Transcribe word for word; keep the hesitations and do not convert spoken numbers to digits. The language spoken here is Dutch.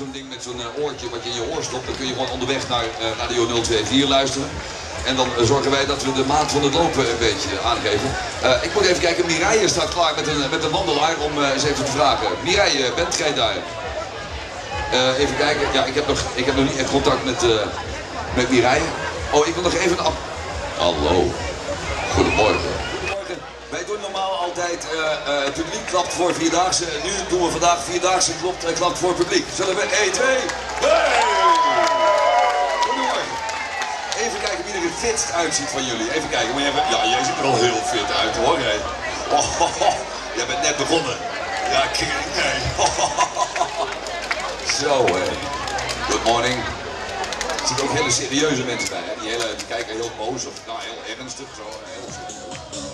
zo'n ding met zo'n uh, oortje wat je in je oor stopt. Dan kun je gewoon onderweg naar uh, Radio nul twee vier luisteren. En dan uh, zorgen wij dat we de maat van het lopen een beetje aangeven. Uh, ik moet even kijken, Mireille staat klaar met een, met een wandelaar om uh, eens even te vragen. Mireille, bent gij daar? Uh, even kijken, ja, ik heb nog, ik heb nog niet echt contact met, uh, met Mireille. Oh, ik wil nog even een... Hallo, goedemorgen. Wij doen normaal altijd uh, uh, het publiek klapt voor Vierdaagse. En nu doen we vandaag Vierdaagse klopt, uh, klapt voor het publiek. Zullen we één, twee, hey! Goedemorgen. Even kijken wie er het fitst uitziet van jullie. Even kijken, maar jij, bent, ja, jij ziet er al heel fit uit hoor. Hey. Oh, oh, oh. Jij bent net begonnen. Ja, kijk, nee. Zo hé. Good morning. Er zitten ook hele serieuze mensen bij. Hè? Die, hele, die kijken heel boos of nou, heel ernstig. Zo, heel serieus.